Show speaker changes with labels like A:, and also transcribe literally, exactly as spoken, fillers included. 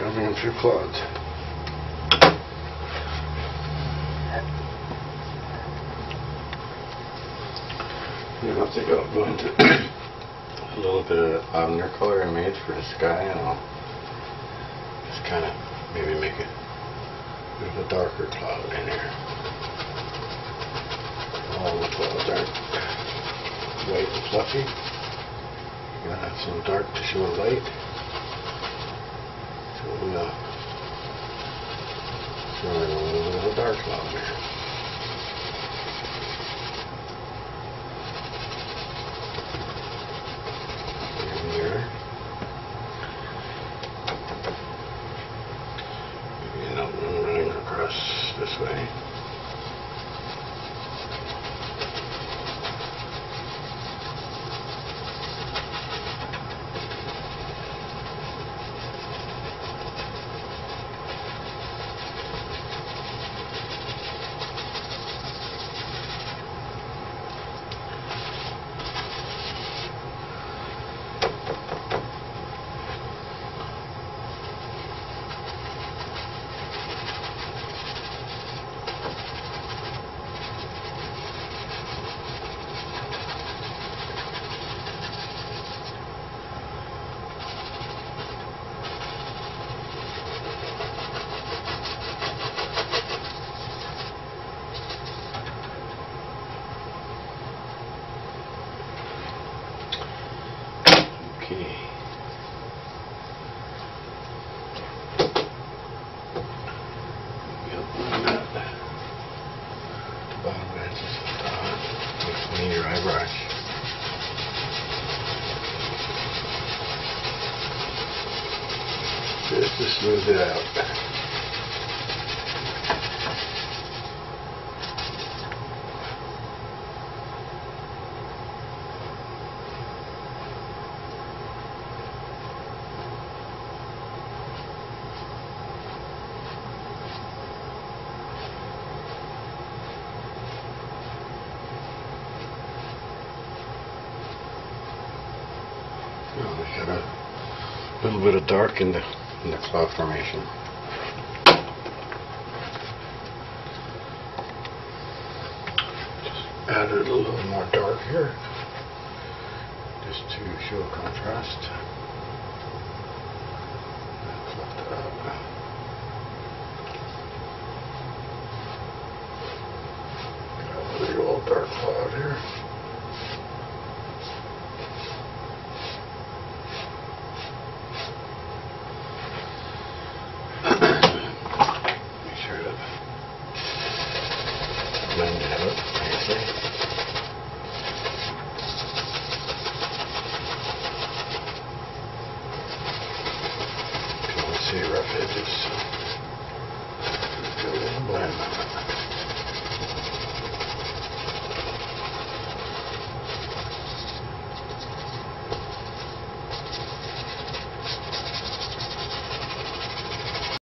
A: coming in through clouds. And I think I'll go into a little bit of undercolor I made for the sky, and I'll just kind of maybe make it there's a darker cloud in here. All the clouds aren't white and fluffy. You gotta have some dark to show light. So we'll throw in a little bit of a dark cloud here. In here. Maybe another one running across this way. Okay. We'll blend that bottom edges of the top with some dry brush. Just to smooth it out. Well, we got a little bit of dark in the in the cloud formation. Just added a little more dark here, just to show contrast. Fluff that out. Got a little dark cloud here. Blend it out nicely. If you want to see rough edges.